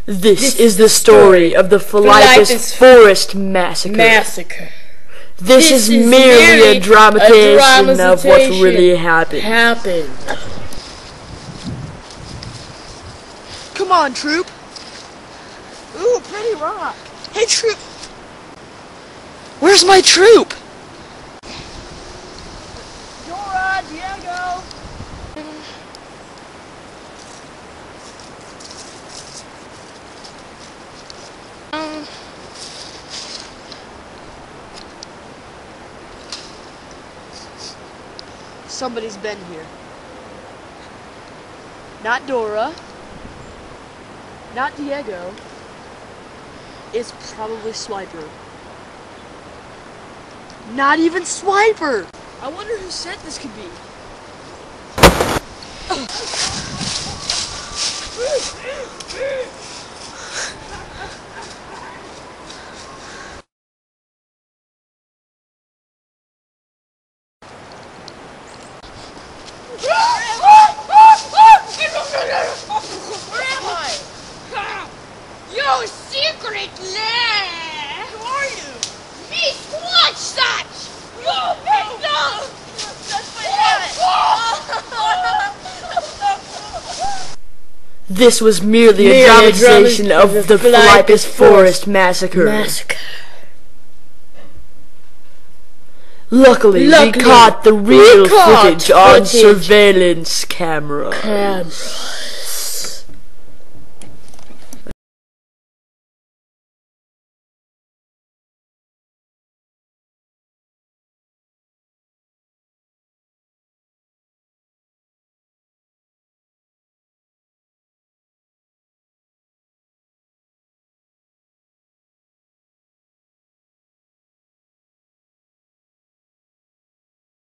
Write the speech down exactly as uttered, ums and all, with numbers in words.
This, This is the story of the Philypus Philypus Forest Massacre. Massacre. This, This is, is merely merely a dramatization, a of what dramatization really happened. Happened. Come on, Troop. Ooh, pretty rock. Hey, Troop. Where's my troop? Dora, Diego. Um, Somebody's been here. Not Dora. Not Diego. It's probably Swiper. Not even Swiper! I wonder whose scent this could be. Where am I? You secret lair! Who are you? Me Squatch Satch! You picked up! That's my This was merely, Merely a a dramatization drama- of of the the Philypus Philypus Forest Massacre. Massacre. Luckily, Luckily, we caught the real we caught footage on footage. surveillance camera. Camera.